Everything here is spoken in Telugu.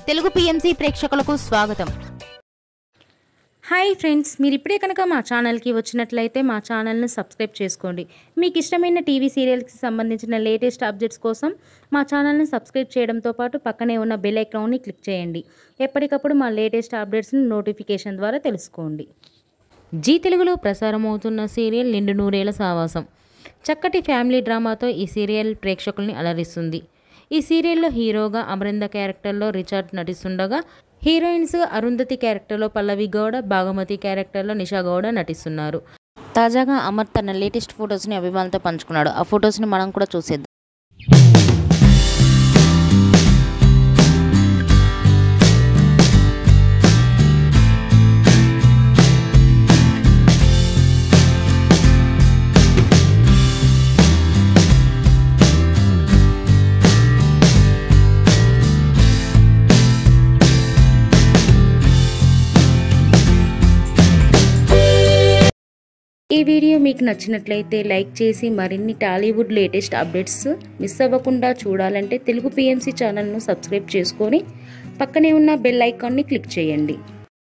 తెలుగు పిఎంసి ప్రేక్షకులకు స్వాగతం. హాయ్ ఫ్రెండ్స్, మీరు ఇప్పుడే కనుక మా ఛానల్కి వచ్చినట్లయితే మా ఛానల్ని సబ్స్క్రైబ్ చేసుకోండి. మీకు ఇష్టమైన టీవీ సీరియల్స్కి సంబంధించిన లేటెస్ట్ అప్డేట్స్ కోసం మా ఛానల్ని సబ్స్క్రైబ్ చేయడంతో పాటు పక్కనే ఉన్న బెల్ ఐకాన్ని క్లిక్ చేయండి. ఎప్పటికప్పుడు మా లేటెస్ట్ అప్డేట్స్ని నోటిఫికేషన్ ద్వారా తెలుసుకోండి. జీ తెలుగులో ప్రసారమవుతున్న సీరియల్ నిండు నూరేళ్ల సావాసం. చక్కటి ఫ్యామిలీ డ్రామాతో ఈ సీరియల్ ప్రేక్షకుల్ని అలరిస్తుంది. ఈ సీరియల్లో హీరోగా అమరింద క్యారెక్టర్లో రిచర్డ్ నటిస్తుండగా, హీరోయిన్స్ అరుంధతి క్యారెక్టర్లో పల్లవి గౌడ, భాగమతి క్యారెక్టర్లో నిషా గౌడ నటిస్తున్నారు. తాజాగా అమర్ తన లేటెస్ట్ ఫొటోస్ని అభిమానులతో పంచుకున్నాడు. ఆ ఫొటోస్ని మనం కూడా చూసేద్దాం. ఈ వీడియో మీకు నచ్చినట్లయితే లైక్ చేసి మరిన్ని టాలీవుడ్ లేటెస్ట్ అప్డేట్స్ మిస్ అవ్వకుండా చూడాలంటే తెలుగు పిఎంసి ఛానల్ను సబ్స్క్రైబ్ చేసుకొని పక్కనే ఉన్న బెల్ ఐకాన్ని క్లిక్ చేయండి.